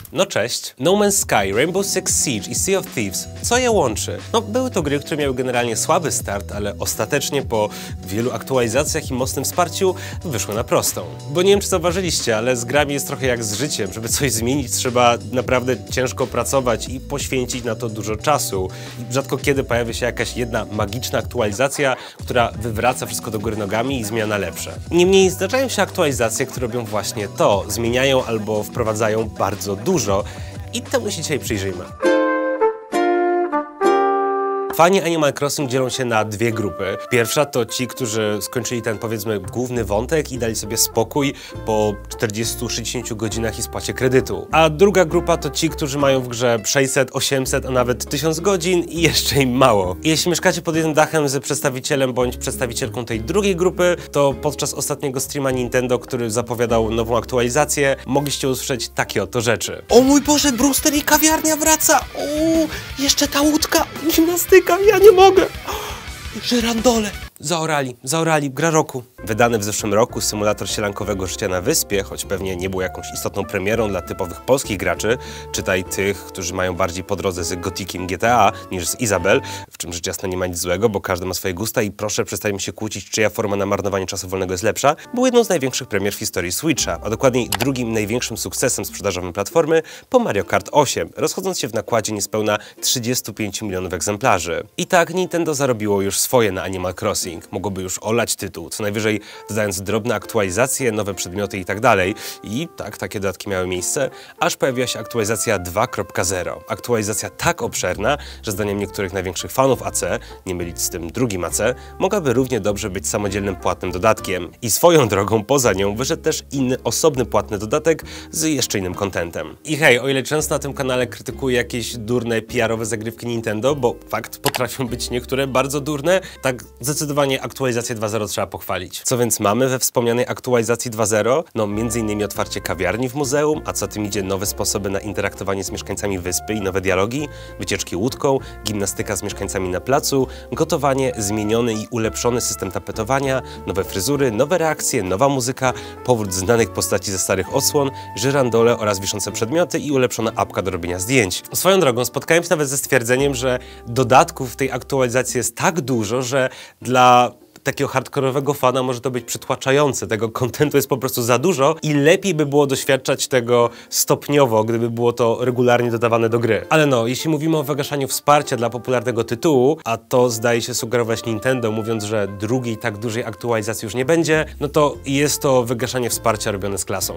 No cześć. No Man's Sky, Rainbow Six Siege i Sea of Thieves. Co je łączy? No były to gry, które miały generalnie słaby start, ale ostatecznie po wielu aktualizacjach i mocnym wsparciu wyszły na prostą. Bo nie wiem, czy zauważyliście, ale z grami jest trochę jak z życiem. Żeby coś zmienić, trzeba naprawdę ciężko pracować i poświęcić na to dużo czasu. I rzadko kiedy pojawia się jakaś jedna magiczna aktualizacja, która wywraca wszystko do góry nogami i zmienia na lepsze. Niemniej zdarzają się aktualizacje, które robią właśnie to. Zmieniają albo wprowadzają bardzo dużo i temu się dzisiaj przyjrzyjmy. Fani Animal Crossing dzielą się na dwie grupy. Pierwsza to ci, którzy skończyli ten, powiedzmy, główny wątek i dali sobie spokój po 40-60 godzinach i spłacie kredytu. A druga grupa to ci, którzy mają w grze 600, 800, a nawet 1000 godzin i jeszcze im mało. I jeśli mieszkacie pod jednym dachem z przedstawicielem bądź przedstawicielką tej drugiej grupy, to podczas ostatniego streama Nintendo, który zapowiadał nową aktualizację, mogliście usłyszeć takie oto rzeczy. O mój Boże, Brewster i kawiarnia wraca! O, jeszcze ta łódka, gimnastyka, ja nie mogę! Żyrandole! Zaorali, gra roku. Wydany w zeszłym roku symulator sielankowego życia na wyspie, choć pewnie nie był jakąś istotną premierą dla typowych polskich graczy, czytaj tych, którzy mają bardziej po drodze z Gotikiem GTA niż z Izabel, w czym rzecz jasna nie ma nic złego, bo każdy ma swoje gusta i proszę przestańmy się kłócić, czyja forma na marnowanie czasu wolnego jest lepsza, był jedną z największych premier w historii Switcha, a dokładniej drugim największym sukcesem sprzedażowym platformy po Mario Kart 8, rozchodząc się w nakładzie niespełna 35 milionów egzemplarzy. I tak Nintendo zarobiło już swoje na Animal Crossing. Mogłoby już olać tytuł, co najwyżej dodając drobne aktualizacje, nowe przedmioty i tak dalej. I tak, takie dodatki miały miejsce, aż pojawiła się aktualizacja 2.0. Aktualizacja tak obszerna, że zdaniem niektórych największych fanów AC, nie mylić z tym drugim AC, mogłaby równie dobrze być samodzielnym płatnym dodatkiem. I swoją drogą poza nią wyszedł też inny, osobny płatny dodatek z jeszcze innym contentem. I hej, o ile często na tym kanale krytykuję jakieś durne PR-owe zagrywki Nintendo, bo fakt, potrafią być niektóre bardzo durne, tak zdecydowanie aktualizację 2.0 trzeba pochwalić. Co więc mamy we wspomnianej aktualizacji 2.0? No m.in. otwarcie kawiarni w muzeum, a co tym idzie nowe sposoby na interaktowanie z mieszkańcami wyspy i nowe dialogi, wycieczki łódką, gimnastyka z mieszkańcami na placu, gotowanie, zmieniony i ulepszony system tapetowania, nowe fryzury, nowe reakcje, nowa muzyka, powrót znanych postaci ze starych odsłon, żyrandole oraz wiszące przedmioty i ulepszona apka do robienia zdjęć. Swoją drogą spotkałem się nawet ze stwierdzeniem, że dodatków w tej aktualizacji jest tak dużo, że dla takiego hardkorowego fana może to być przytłaczające. Tego kontentu jest po prostu za dużo i lepiej by było doświadczać tego stopniowo, gdyby było to regularnie dodawane do gry. Ale no, jeśli mówimy o wygaszaniu wsparcia dla popularnego tytułu, a to zdaje się sugerować Nintendo, mówiąc, że drugiej tak dużej aktualizacji już nie będzie, no to jest to wygaszanie wsparcia robione z klasą.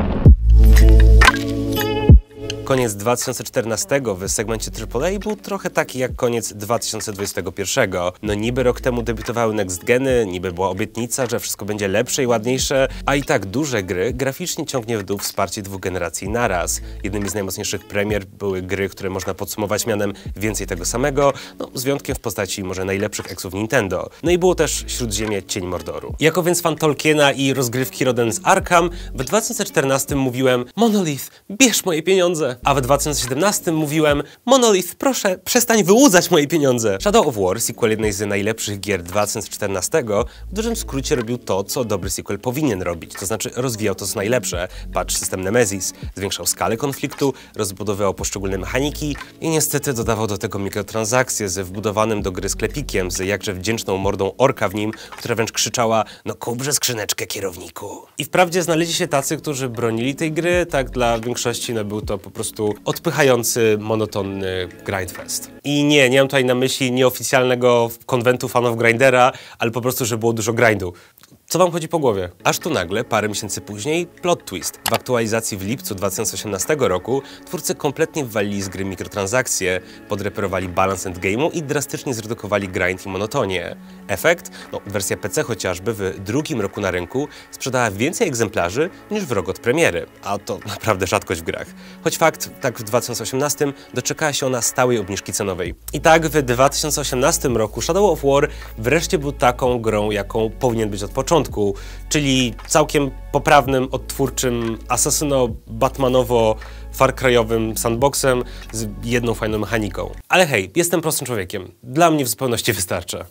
Koniec 2014 w segmencie AAA był trochę taki jak koniec 2021. No niby rok temu debiutowały next geny, niby była obietnica, że wszystko będzie lepsze i ładniejsze, a i tak duże gry graficznie ciągnie w dół wsparcie dwóch generacji naraz. Jednymi z najmocniejszych premier były gry, które można podsumować mianem więcej tego samego, no z wyjątkiem w postaci może najlepszych eksów Nintendo. No i było też Śródziemie Cień Mordoru. Jako więc fan Tolkiena i rozgrywki rodem z Arkham, w 2014 mówiłem: Monolith, bierz moje pieniądze! A w 2017 mówiłem: Monolith, proszę, przestań wyłudzać moje pieniądze. Shadow of War, sequel jednej z najlepszych gier 2014, w dużym skrócie robił to, co dobry sequel powinien robić, to znaczy rozwijał to, co najlepsze, patch system Nemesis, zwiększał skalę konfliktu, rozbudowywał poszczególne mechaniki i niestety dodawał do tego mikrotransakcje z wbudowanym do gry sklepikiem, z jakże wdzięczną mordą orka w nim, która wręcz krzyczała: no kuprze skrzyneczkę, kierowniku. I wprawdzie znaleźli się tacy, którzy bronili tej gry, tak dla większości no był to po prostu odpychający, monotonny grindfest. I nie mam tutaj na myśli nieoficjalnego konwentu fanów grindera, ale po prostu, że było dużo grindu. Co wam chodzi po głowie? Aż tu nagle, parę miesięcy później, plot twist. W aktualizacji w lipcu 2018 roku twórcy kompletnie wywalili z gry mikrotransakcje, podreperowali balans endgame'u i drastycznie zredukowali grind i monotonię. Efekt? No, wersja PC chociażby w drugim roku na rynku sprzedała więcej egzemplarzy niż w rok od premiery, a to naprawdę rzadkość w grach. Choć fakt, tak w 2018 doczekała się ona stałej obniżki cenowej. I tak w 2018 roku Shadow of War wreszcie był taką grą, jaką powinien być od początku, czyli całkiem poprawnym, odtwórczym, asasyno-batmanowo-Far Cry'owym sandboxem z jedną fajną mechaniką. Ale hej, jestem prostym człowiekiem. Dla mnie w zupełności wystarcza.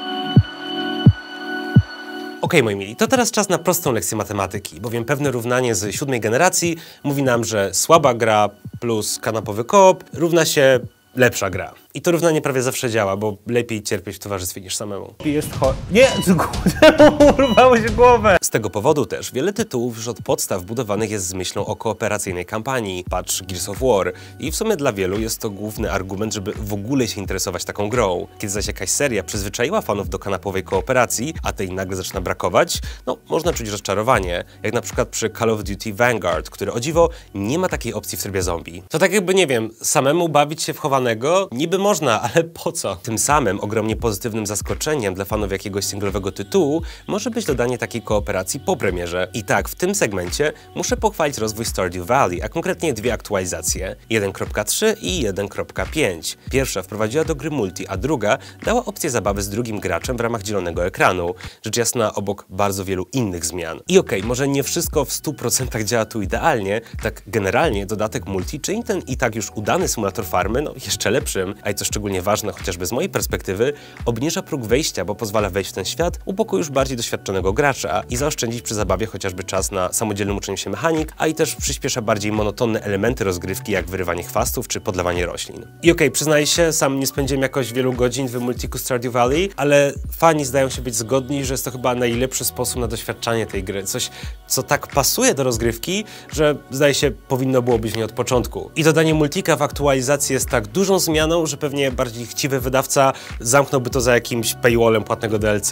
Okej, moi mili, to teraz czas na prostą lekcję matematyki, bowiem pewne równanie z 7. generacji mówi nam, że słaba gra plus kanapowy koop równa się lepsza gra. I to równanie prawie zawsze działa, bo lepiej cierpieć w towarzystwie niż samemu. Nie! Urwało się głowę! Z tego powodu też wiele tytułów już od podstaw budowanych jest z myślą o kooperacyjnej kampanii. Patrz Gears of War. I w sumie dla wielu jest to główny argument, żeby w ogóle się interesować taką grą. Kiedy zaś jakaś seria przyzwyczaiła fanów do kanapowej kooperacji, a tej nagle zaczyna brakować, no można czuć rozczarowanie. Jak na przykład przy Call of Duty Vanguard, który o dziwo nie ma takiej opcji w trybie zombie. To tak jakby, nie wiem, samemu bawić się w chowanego? Niby można, ale po co? Tym samym ogromnie pozytywnym zaskoczeniem dla fanów jakiegoś singlowego tytułu może być dodanie takiej kooperacji po premierze. I tak, w tym segmencie muszę pochwalić rozwój Stardew Valley, a konkretnie dwie aktualizacje, 1.3 i 1.5. Pierwsza wprowadziła do gry multi, a druga dała opcję zabawy z drugim graczem w ramach dzielonego ekranu, rzecz jasna obok bardzo wielu innych zmian. I okej, może nie wszystko w 100% działa tu idealnie, tak generalnie dodatek multi czyni ten i tak już udany symulator farmy, no jeszcze lepszym, a i co szczególnie ważne, chociażby z mojej perspektywy, obniża próg wejścia, bo pozwala wejść w ten świat u boku już bardziej doświadczonego gracza i zaoszczędzić przy zabawie chociażby czas na samodzielnym uczeniu się mechanik, a i też przyspiesza bardziej monotonne elementy rozgrywki, jak wyrywanie chwastów czy podlewanie roślin. I okej, przyznaję się, sam nie spędziłem jakoś wielu godzin w multiku Stardew Valley, ale fani zdają się być zgodni, że jest to chyba najlepszy sposób na doświadczanie tej gry. Coś, co tak pasuje do rozgrywki, że zdaje się powinno było być w niej od początku. I dodanie multika w aktualizacji jest tak dużą zmianą, że pewnie bardziej chciwy wydawca zamknąłby to za jakimś paywallem płatnego DLC.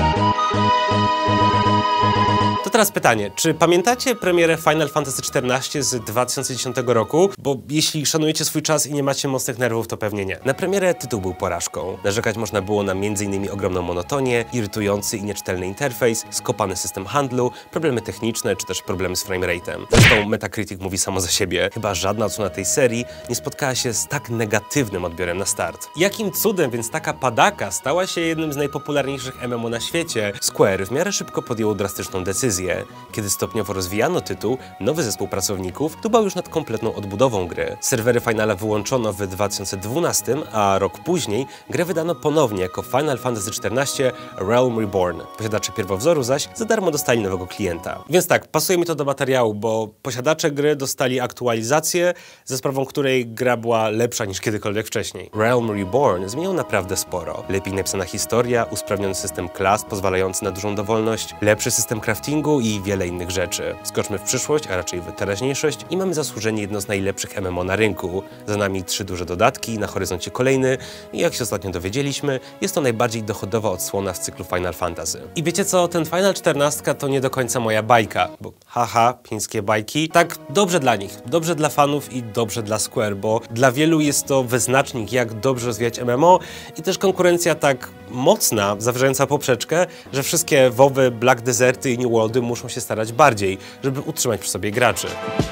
To teraz pytanie, czy pamiętacie premierę Final Fantasy XIV z 2010 roku? Bo jeśli szanujecie swój czas i nie macie mocnych nerwów, to pewnie nie. Na premierę tytuł był porażką. Narzekać można było na m.in. ogromną monotonię, irytujący i nieczytelny interfejs, skopany system handlu, problemy techniczne czy też problemy z framerate'em. Zresztą Metacritic mówi samo za siebie. Chyba żadna odsłona tej serii nie spotkała się z tak negatywnym odbiorem na start. Jakim cudem więc taka padaka stała się jednym z najpopularniejszych MMO na świecie? Square w miarę szybko podjęło drastyczną decyzję. Kiedy stopniowo rozwijano tytuł, nowy zespół pracowników dbał już nad kompletną odbudową gry. Serwery Finala wyłączono w 2012, a rok później grę wydano ponownie jako Final Fantasy XIV Realm Reborn. Posiadacze pierwowzoru zaś za darmo dostali nowego klienta. Więc tak, pasuje mi to do materiału, bo posiadacze gry dostali aktualizację, za sprawą której gra była lepsza niż kiedykolwiek wcześniej. Realm Reborn zmienił naprawdę sporo. Lepiej napisana historia, usprawniony system klas pozwalający na dużą dowolność, lepszy system craftingu i wiele innych rzeczy. Skoczmy w przyszłość, a raczej w teraźniejszość i mamy zasłużenie jedno z najlepszych MMO na rynku. Za nami 3 duże dodatki, na horyzoncie kolejny i jak się ostatnio dowiedzieliśmy, jest to najbardziej dochodowa odsłona w cyklu Final Fantasy. I wiecie co, ten Final 14 to nie do końca moja bajka, bo haha, chińskie bajki. Tak, dobrze dla nich, dobrze dla fanów i dobrze dla Square, bo dla wielu jest to wyznacznik, jak dobrze rozwijać MMO i też konkurencja tak mocna, zawrzająca poprzeczkę, że wszystkie WoWy, Black Deserty i New Worldy muszą się starać bardziej, żeby utrzymać przy sobie graczy.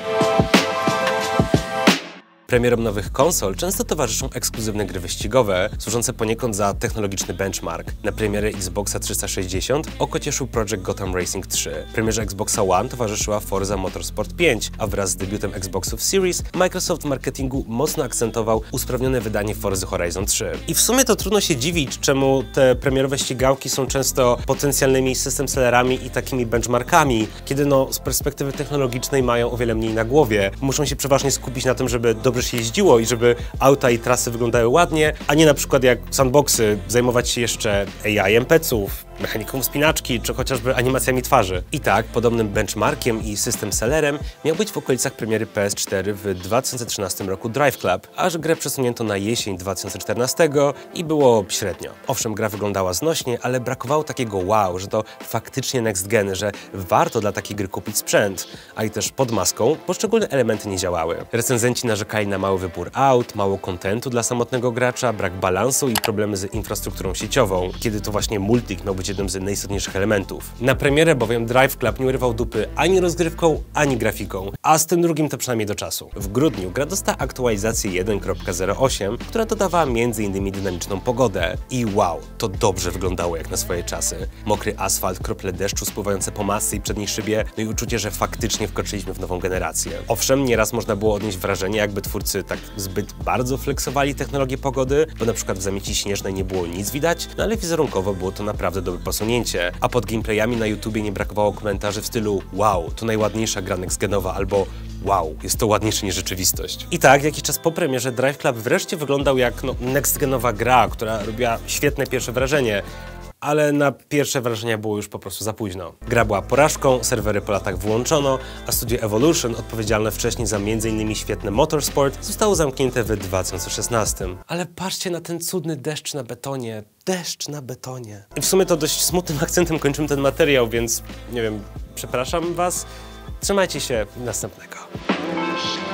Premierom nowych konsol często towarzyszą ekskluzywne gry wyścigowe, służące poniekąd za technologiczny benchmark. Na premierę Xboxa 360 oko cieszył Project Gotham Racing 3. Premierze Xboxa One towarzyszyła Forza Motorsport 5, a wraz z debiutem Xboxów Series Microsoft w marketingu mocno akcentował usprawnione wydanie Forza Horizon 3. I w sumie to trudno się dziwić, czemu te premierowe ścigałki są często potencjalnymi system sellerami i takimi benchmarkami, kiedy no z perspektywy technologicznej mają o wiele mniej na głowie. Muszą się przeważnie skupić na tym, żeby dobrze się jeździło i żeby auta i trasy wyglądały ładnie, a nie na przykład jak sandboxy zajmować się jeszcze AI NPC-ów, mechaniką wspinaczki, czy chociażby animacjami twarzy. I tak, podobnym benchmarkiem i system sellerem miał być w okolicach premiery PS4 w 2013 roku Drive Club, aż grę przesunięto na jesień 2014 i było średnio. Owszem, gra wyglądała znośnie, ale brakowało takiego wow, że to faktycznie next gen, że warto dla takiej gry kupić sprzęt, a i też pod maską poszczególne elementy nie działały. Recenzenci narzekali na mały wybór aut, mało kontentu dla samotnego gracza, brak balansu i problemy z infrastrukturą sieciową, kiedy to właśnie multik miał być jednym z najistotniejszych elementów. Na premierę bowiem Drive Club nie urywał dupy ani rozgrywką, ani grafiką, a z tym drugim to przynajmniej do czasu. W grudniu gra dostała aktualizację 1.08, która dodawała m.in. dynamiczną pogodę. I wow, to dobrze wyglądało jak na swoje czasy. Mokry asfalt, krople deszczu spływające po masce i przedniej szybie, no i uczucie, że faktycznie wkroczyliśmy w nową generację. Owszem, nieraz można było odnieść wrażenie, jakby twórcy tak zbyt bardzo flexowali technologię pogody, bo na przykład w zamieci śnieżnej nie było nic widać, no ale wizerunkowo było to naprawdę dobrze dobre posunięcie, a pod gameplayami na YouTubie nie brakowało komentarzy w stylu wow, to najładniejsza gra next-genowa, albo wow, jest to ładniejsze niż rzeczywistość. I tak, jakiś czas po premierze Drive Club wreszcie wyglądał jak next-genowa gra, która robiła świetne pierwsze wrażenie, ale na pierwsze wrażenia było już po prostu za późno. Gra była porażką, serwery po latach wyłączono, a studio Evolution, odpowiedzialne wcześniej za m.in. świetny Motorsport, zostało zamknięte w 2016. Ale patrzcie na ten cudny deszcz na betonie. Deszcz na betonie. I w sumie to dość smutnym akcentem kończymy ten materiał, więc nie wiem, przepraszam was. Trzymajcie się, następnego.